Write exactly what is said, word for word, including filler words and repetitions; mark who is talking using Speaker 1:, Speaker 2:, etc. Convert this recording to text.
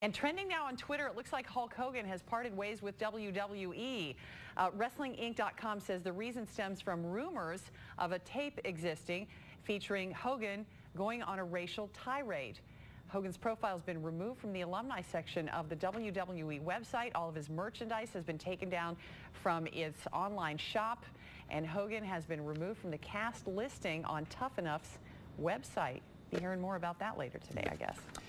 Speaker 1: And trending now on Twitter, it looks like Hulk Hogan has parted ways with W W E. Uh, Wrestling Inc dot com says the reason stems from rumors of a tape existing featuring Hogan going on a racial tirade. Hogan's profile has been removed from the alumni section of the W W E website. All of his merchandise has been taken down from its online shop, and Hogan has been removed from the cast listing on Tough Enough's website. Be hearing more about that later today, I guess.